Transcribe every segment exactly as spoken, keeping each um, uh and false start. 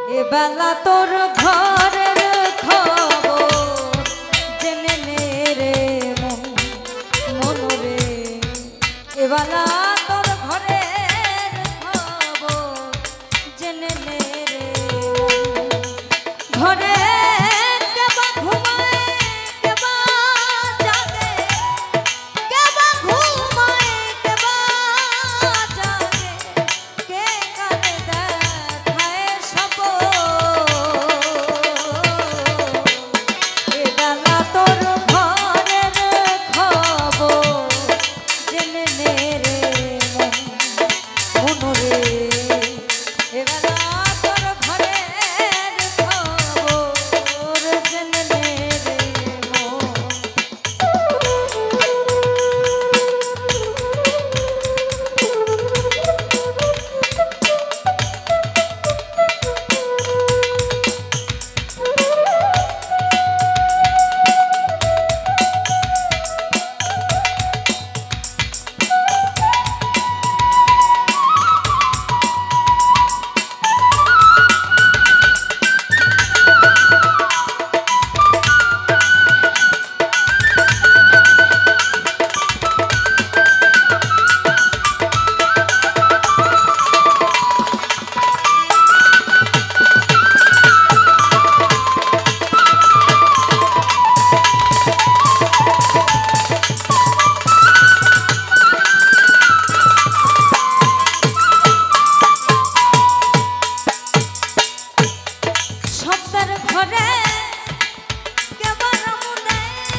এবেলা তোর ঘরের খবর জেনে নে রে মন মনরে এবেলা তোর ঘরের খবর জেনে নে রে ঘরে কেবা ঘুমায় কেবা জাগে কেবা ঘুমায় কেবা জাগে কে কারে দেখায় সব এবেলা তোর ঘরের খবর জেনে নে রে মন মনরে এবেলা তোর ঘরের খবর জেনে নে রে মন সবার ঘরে কেবা রমুনে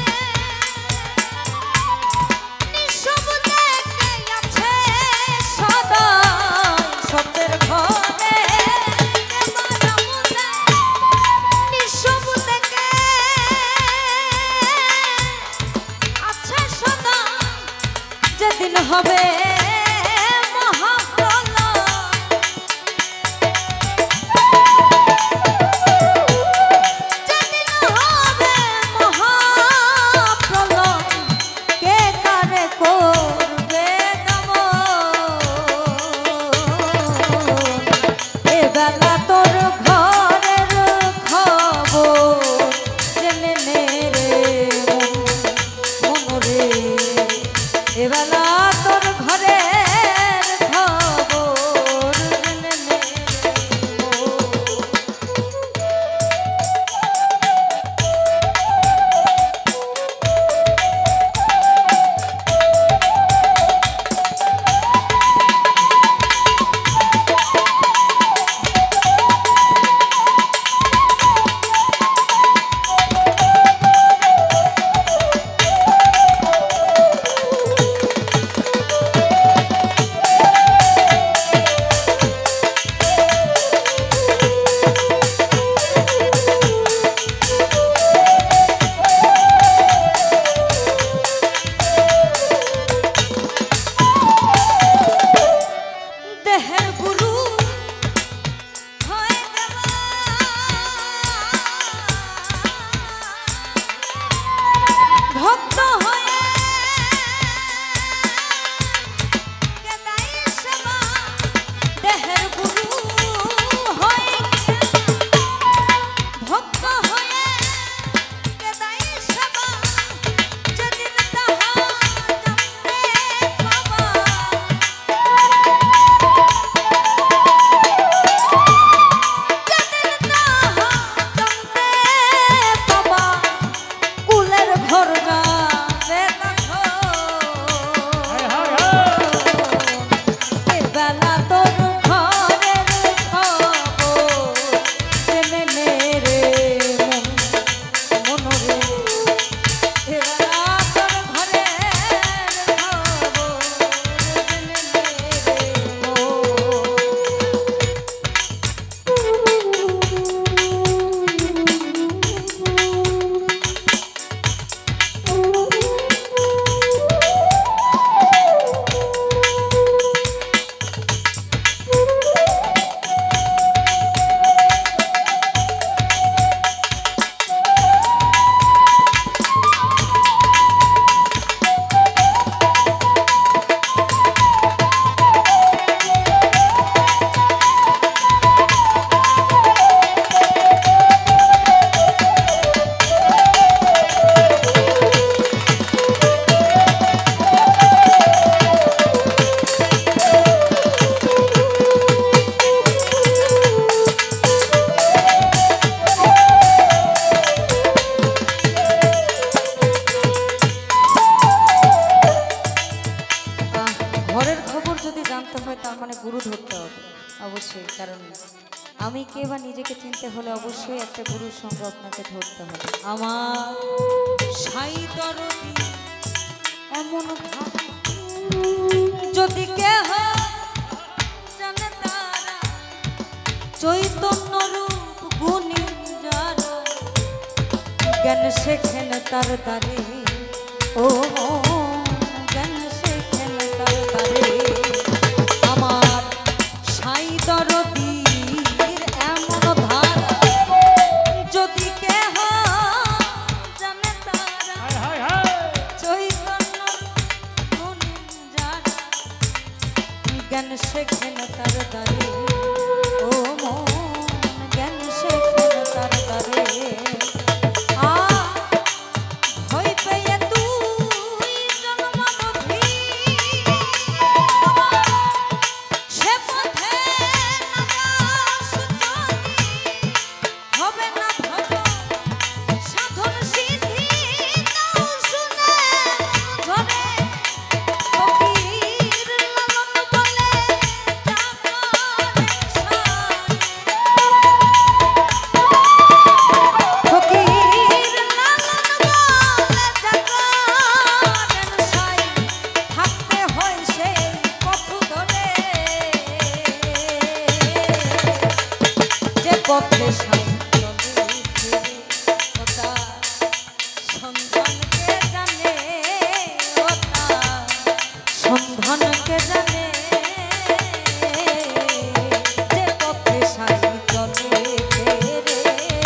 নিঃশব্দে কে আছে সদা সবার ঘরে কেবা রমুনে নিঃশব্দে কে আছে সদা যেদিন হবে এবেলা তোর ঘরের খবর জেনে নে রে আমি কে বা নিজেকে চিনতে হলে অবশ্যই একটা গুরুর সঙ্গে আপনাকে ধরতে হবে। আমার সাই দরদি এমন ভাব যদি কেহ জানে তারা চৈতন্য রূপ গুণী যারা জ্ঞান শেখেন তার দ্বারে ও জ্ঞান শেখেন তার দ্বারে আমার সাই দরদির এমন ধার যদি কেহ জানে তারা চৈতন্য গুণী যারা জ্ঞান শেখেন তার দ্বারে ও মন জ্ঞান শেখেন তার দ্বারে পথে সন্ধানকে জানে সন্ধানকে জানে যে পথে সাই চলে ফেরে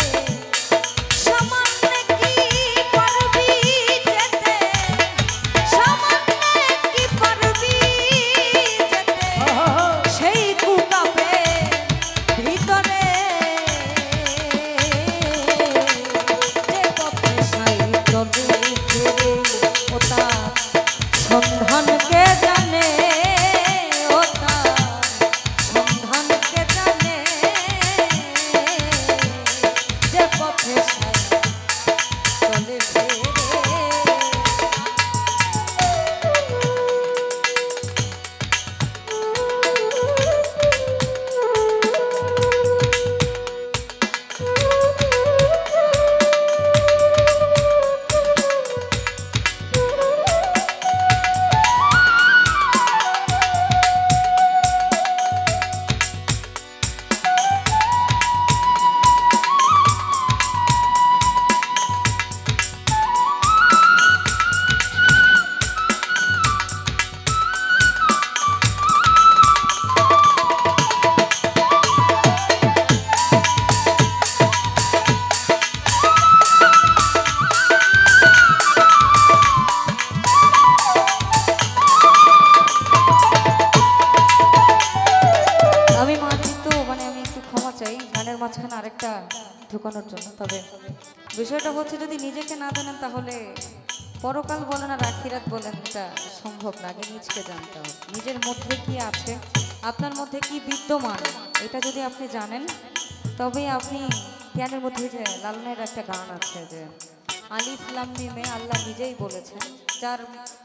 সামান্য কি পারবি যেতে সামান্য কি পারবি যেতে সেই কুকাপে ভিতরে সন্ধানকে জানে ও সন্ধানকে জানে যে পথে চলে ফেরে মাঝখানে আরেকটা ঢুকানোর জন্য। তবে বিষয়টা হচ্ছে যদি নিজেকে না জানেন তাহলে পরকাল বলেন আর আখিরাত বলেন এটা সম্ভব না। আগে নিজকে জানতে হবে নিজের মধ্যে কি আছে, আপনার মধ্যে কি বিদ্যমান, এটা যদি আপনি জানেন তবেই আপনি জ্ঞানের মধ্যে। যে লালনের একটা গান আছে যে আলিফ লাম মিমে আল্লাহ নিজেই বলেছেন যার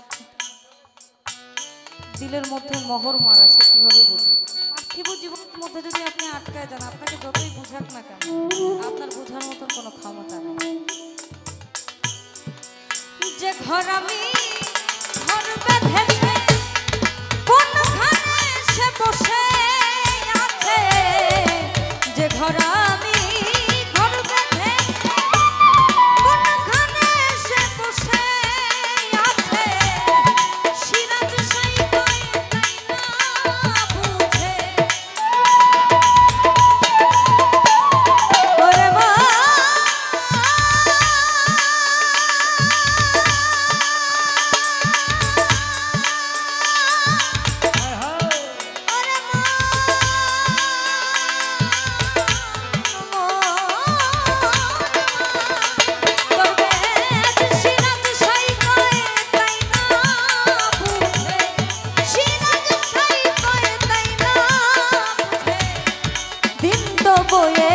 দিলের মধ্যে মোহর মারা সে কিভাবে বুঝবে। পার্থিব জীবনের মধ্যে যদি আপনি আটকায় যান আপনাকে যতই বুঝাক না কেন আপনার বোঝার মতন কোনো ক্ষমতা নেই। যে ঘর আমি ঘর বেঁধেছে কোনখানে সে বসে আছে, যে ঘর আমি ঘর বেঁধে কোনখানে সে বসে আছে, সিরাজ সাই কয় তাই না বুঝে ওরে মা বয়ে